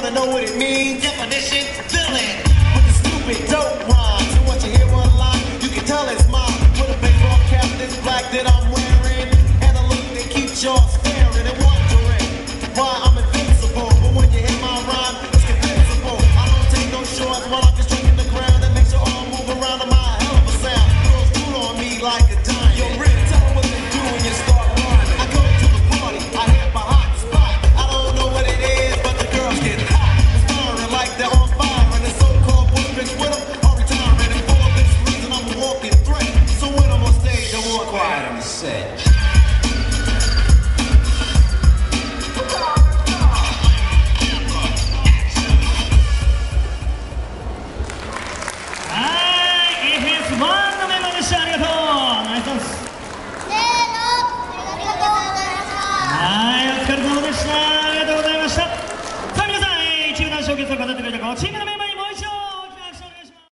wanna know what it means? Definition, villain. With the stupid dope rhyme. So once you hear one line, you can tell it's mine. With a baseball cap this black that I'm wearing, and a look that keeps y'all staring and wondering why I'm invincible. But when you hear my rhyme, it's convincible. I don't take no shorts while I'm just striking the ground. That makes you all move around on my hell of a sound. Girls fool on me like a dime. Yo, Rick, tell them what they do when you start rhyming. I go to the party, I hit my hot spot. I don't know what it is, but the girls get hot. Inspiring like they're on fire, and the so-called boyfriends with them are retiring. And for this reason, I'm a walking threat. So when I'm on stage, I walk quiet on the set. 皆さん、一部団賞決を飾ってくれたこのチームのメンバー